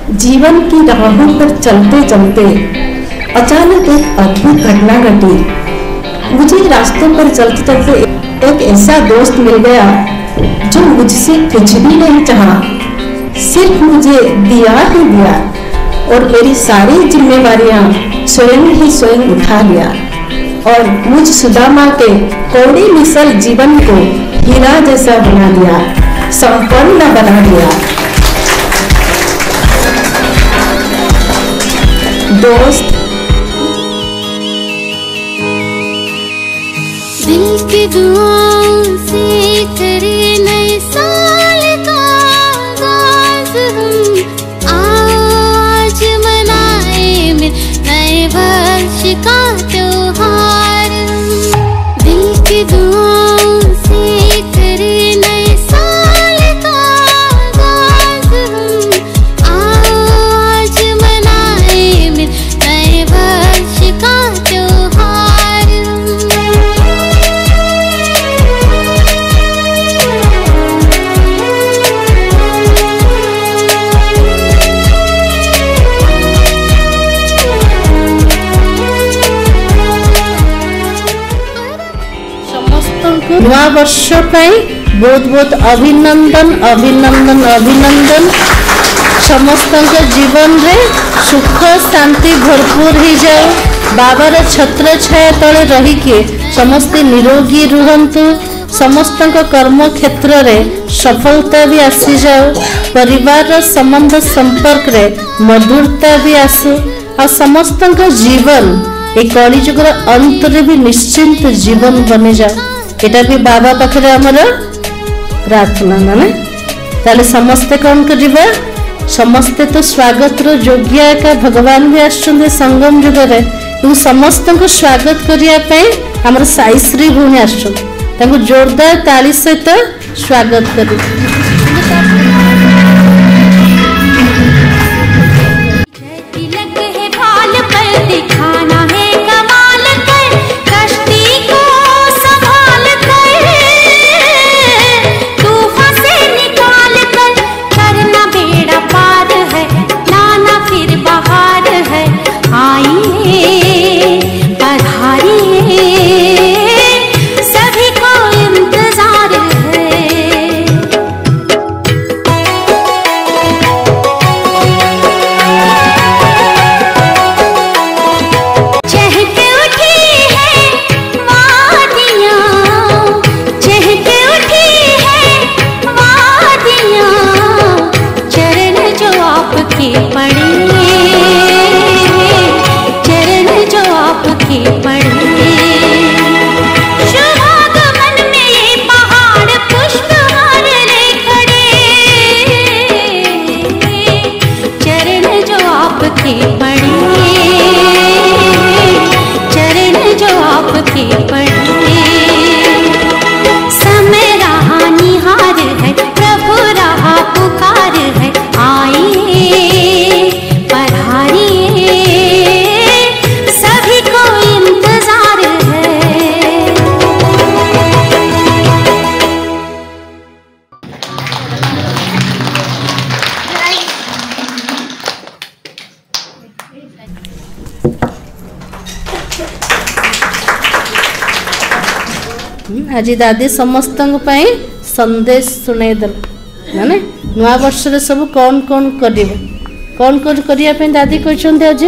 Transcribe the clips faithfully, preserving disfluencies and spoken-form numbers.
जीवन की राहों पर चलते चलते अचानक एक अद्भुत घटना घटी। मुझे रास्तों पर चलते चलते एक ऐसा दोस्त मिल गया जो मुझसे कुछ भी नहीं चाहा, सिर्फ मुझे दिया ही दिया और मेरी सारी जिम्मेवारियां स्वयं ही स्वयं उठा लिया और मुझ सुदामा के कौड़ी मिसल जीवन को हीरा जैसा बना दिया, संपन्न बना दिया। दोस्त दिल की दुआओं से करे नए साल का आगाज हम आज मनाए में नए वर्ष का त्योहार। दिल की दुआओं से करे नए साल का आगाज हम आज मनाए में नए वर्ष का त्योहार। नवा वर्ष पाई बहुत बहुत अभिनंदन अभिनंदन अभिनंदन। समस्त जीवन रे सुख शांति भरपूर हो जाए। बाबार छत्र छाया तले रही के समस्ते निरोगी रुहंतु। समस्त कर्म क्षेत्र रे सफलता भी आसी जाओ। परिवार संबंध संपर्क रे मधुरता भी आसू और समस्त जीवन एक कलिजुगर अंत रे भी निश्चिंत जीवन बनी जाओ। एटा भी बाबा पाखरे हमर प्रार्थना माने ताले समस्ते कौन करिबा। समस्ते तो स्वागत रो योग्य का भगवान भी आछुंदे संगम जुगरे तू समस्त को स्वागत करिया पे हमर साई श्री भूमि आछुं तांको जोरदार ताली सहित स्वागत करी। आज दादी समस्त संदेश सुनाई दल माने नुआ वर्ष रे सब कौन कौन करिवे कौन कौन करिया पे दादी कहते आज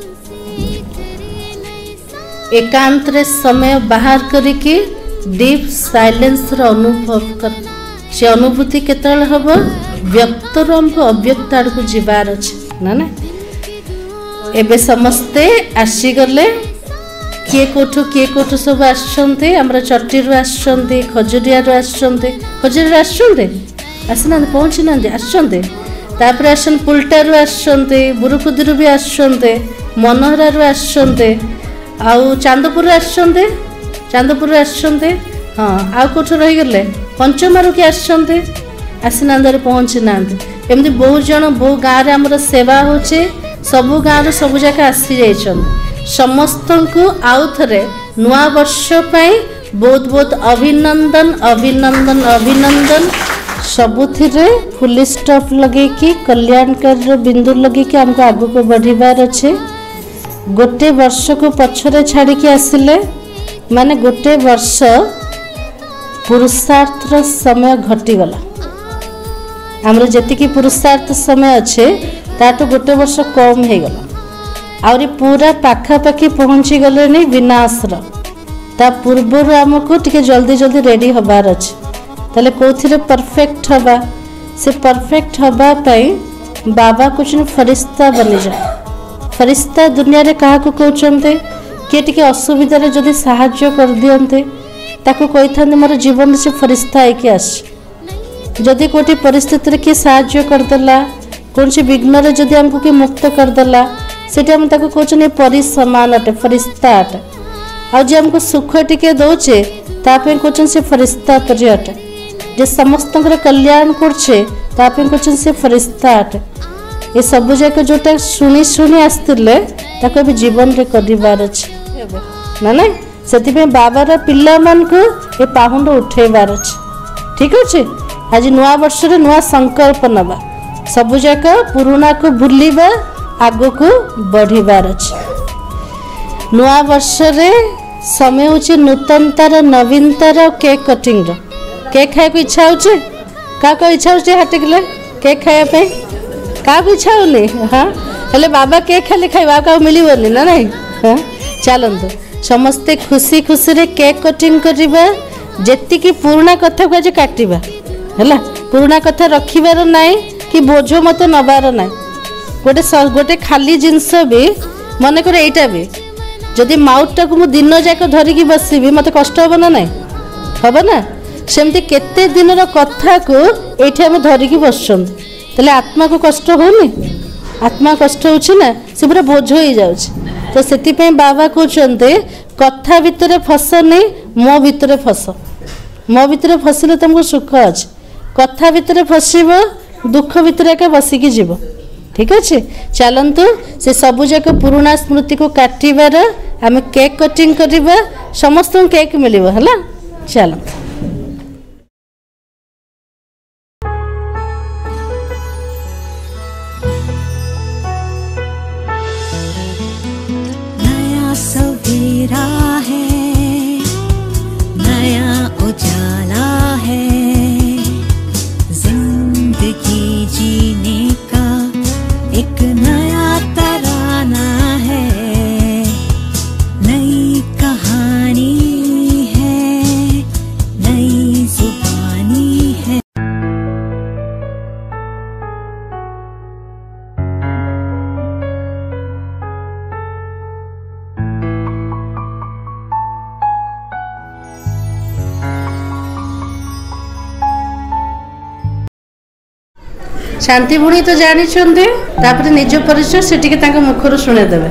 एकांत रे समय बाहर करके डीप साइलेंस रो अनुभव कर। से अनुभूति केतल हबो व्यक्त रो हमको अव्यक्त आड़ को जीवार अछि ना ना। एबे समस्ते आसी गले किए कोठु किए कोठु सब आछन्ते हमरा चट्टीरु आछन्ते खजुरियारु आछन्ते खजुरियारु आछन्ते आसना पहुँची ना आछन्ते तापर आसन पुलटारु आछन्ते बुरुकुदिरु भी आछन्ते मनोहरारु आछन्ते आउ चांदपुर आछन्ते चांदपुर आछन्ते हाँ आउ कोठु रही गले पंचमारु के आछन्ते आसना पहुँची ना एमती बहुत जन बहु गाँव रे हमर सेवा होचे सबु गाँव सबु जगह आसी जाइछन्ते। समस्त को आउ थे नुआ वर्ष पाई बहुत बहुत अभिनंदन अभिनंदन अभिनंदन। सबुथिरे फुल स्टॉप लगे कि कल्याणकारी बिंदु लगे कि हमको आगु को बढ़िबार अच्छे। गोटे वर्ष को पछरे छाड़ी के आसिले माने गोटे वर्ष पुरुषार्थर समय घटीगला। आमर जी पुरुषार्थ समय अच्छे ताठू गोटे वर्ष कम हो गला आउरी पूरा पाखापाखि पहुँची गले नहीं विनाशर। ता पूर्वर आमको टिके जल्दी जल्दी रेडी हबार अच्छे। ताले कोथिरे परफेक्ट हवा से परफेक्ट हवा पाई बाबा कुछ फरिश्ता बनी जाए। फरिश्ता दुनिया रे कहा को कहते किए टिके असुविधा रे जदि साहाय्य कर दियंते ताको कहि थांते मोर जीवन से फरिश्ता आके आस। जदि कोटी परिस्थिति रे किए साहाय्य कर देला कौन सी विघ्न रे जदि हमको कि मुक्त कर देला सेटा हम ताको कहछने परि समान अटे फरिश्ता अटे। आ जे हमको सुख टिके दोचे तापे कहछन से फरिश्ता परि अटे। जे समस्त कल्याण करछे तापे कहछन से फरिश्ता अटे। ये सब जाक जोटा शुणी शुणी आसतिले ताको भी जीवन रे करिवार अछि ना ना सेति बाबार पिला मान को ए पाहुंड उठेबार अछि। ठीक अछि। आज नुआ वर्ष रे नुआ संकल्प नबा सब जाक पुराना को भूलिबा आगो को बढ़िबार अछि। नुआ वर्ष रे समय होछि नूतनतार नवीनतार केक कटिंग रो। केक खाए को इच्छा होछि का को इच्छा होछि हाटे गले केक खाए पे का को इच्छा होनी। हाँ हेले बाबा केक खाली खाइबा का मिलिबनी ना नहीं। हाँ चलंतु समस्ते खुशी खुशी रे केक कटिंग करिबा जेति की पुराना कथा को जे काटिबा हैला। पुराना कथा रखिबार नाही कि बोझ मते नबार नाही। गोटे गोटे खाली जिनस भी मन करे एटा भी जदि माउटा को मु दिन जाक धरिकी बसबी मते कष्ट हो ना नहीं हबो ना। सेमती केते दिनर कथा को एठी हम धरिकी बसछन तले आत्मा को कष्ट होनी। आत्मा कष्ट होछि ना से पूरा बोझ हो जाउछ। तो सेति पे बाबा कहते कथा भितर फस नहीं मो भितर फस। मो भितर फसिले तुमको सुख अछि। कथा भितर फसिब दुख भितर एका बसिकी जीव। ठीक अच्छे। चलतु से सबू जाक पुराना स्मृति को काटिबार आम केक कटिंग करवा समस्त केक मिलिबो हला। चल नया सवेरा है नया उजाला है जिंदगी जीने का एक नया तराना है नई कहानी है नई जुबानी है। शांति भुणी तो जानी तापर निज परिचय से मुखर शुणेदेवे।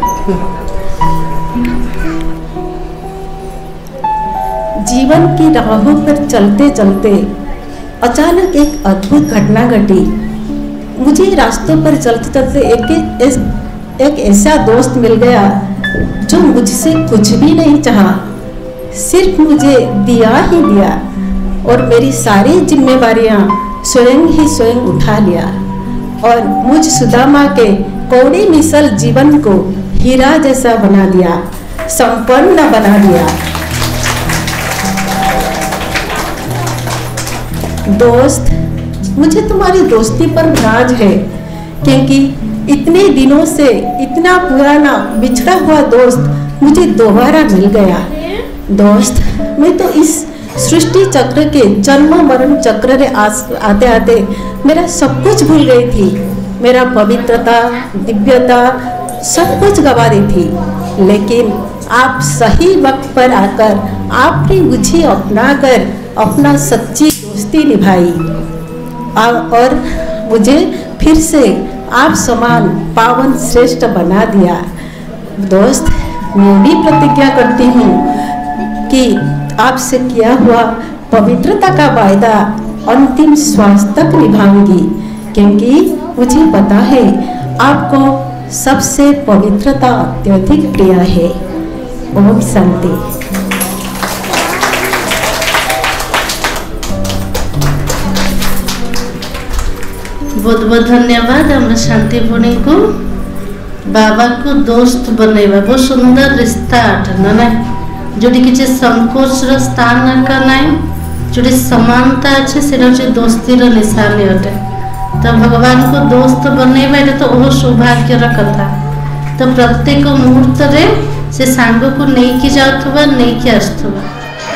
जीवन की राहों पर चलते चलते अचानक एक अद्भुत घटना घटी। मुझे रास्तों पर चलते चलते एक एस, एक ऐसा दोस्त मिल गया जो मुझसे कुछ भी नहीं चाहा, सिर्फ मुझे दिया ही दिया और मेरी सारी जिम्मेवारियां स्वयं ही स्वयं उठा लिया और मुझ सुदामा के कौड़ी मिसल जीवन को हीरा जैसा बना दिया, संपन्न बना दिया। दोस्त, मुझे तुम्हारी दोस्ती पर नाज है क्योंकि इतने दिनों से इतना पुराना बिछड़ा हुआ दोस्त मुझे दोबारा मिल गया। दोस्त, मैं तो इस सृष्टि चक्र के जन्म मरण चक्र रे आते आते मेरा सब कुछ भूल गई थी। मेरा पवित्रता दिव्यता सब कुछ गवा दी थी, लेकिन आप सही वक्त पर आकर आपने मुझे अपना कर अपना सच्ची दोस्ती निभाई और मुझे फिर से आप समान पावन श्रेष्ठ बना दिया। दोस्त, मैं भी प्रतिज्ञा करती हूँ कि आपसे किया हुआ पवित्रता का वायदा अंतिम श्वास तक निभाऊंगी क्योंकि मुझे पता है आपको सबसे पवित्रता अत्यधिक प्रिय है। ओम शांति। बहुत बहुत धन्यवाद हमरा शांति भूणी को बाबा को दोस्त बनैबा बहुत सुंदर रिश्ता अट ना जोटी किसी संकोच रो स्थान का नाई जोटी समानता अच्छे से दोस्ती रो निशानी अटे तो भगवान को दोस्त बनैबा ये तो वो सौभाग्य कथा तो प्रत्येक मुहूर्त रे से सांग को नहीं जाऊथबा नहीं आसुथबा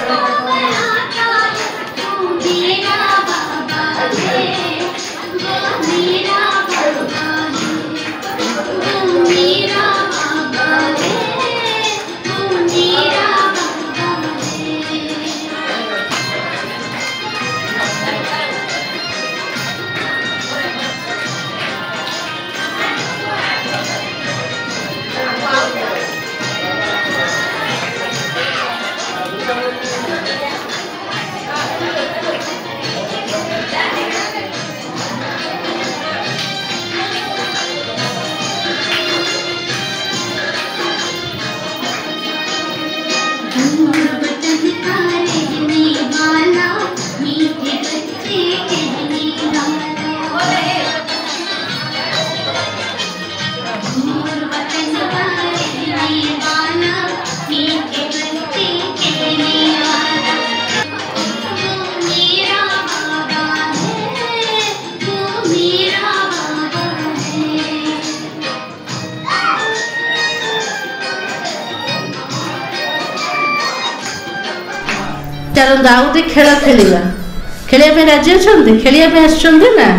चलो दाऊदी खेल खेलिया खेलिया पे राजी अछंती खेलिया पे आछंती ना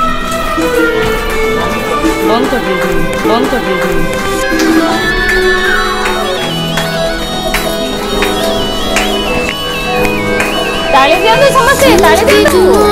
बंद कर दीजिए बंद कर दीजिए ताली दियो समझते ताली दियो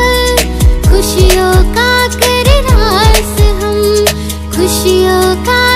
खुशियों का